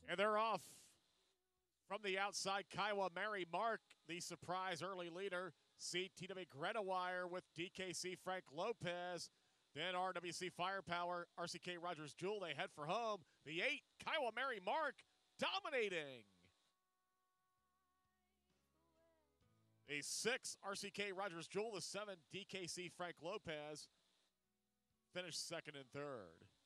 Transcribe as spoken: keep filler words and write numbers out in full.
And they're off from the outside. Kiowa Mary Mark, the surprise early leader. C T W Grenawire with D K C Frank Lopez. Then R W C Firepower, R C K Rogers Jewel, they head for home. The eight, Kiowa Mary Mark, dominating. The six, R C K Rogers Jewel. The seven, D K C Frank Lopez, finished second and third.